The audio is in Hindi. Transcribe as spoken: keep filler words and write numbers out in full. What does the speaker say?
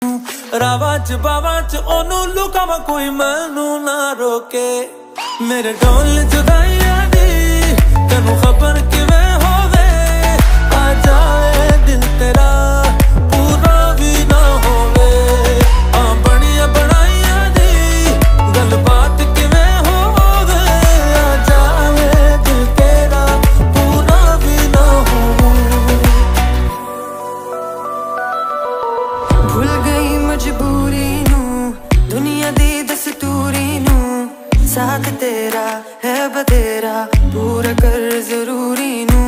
रावा च बावा च ओनू लुकावा कोई मैनू ना रोके। मेरे ढोल जुदाइयां दी तेनू खबर किवें होवे, आ जाए दिल तेरा पूरा भी ना होवे। आ बनिया बनाइयां दी गलबात किवें होवे, आ जाए दिल तेरा पूरा भी ना होवे। भूल गई मजबूरी नू दुनिया दी दस्तूरी नू, साथ तेरा है बतेरा पूरा कर जरूरी नू।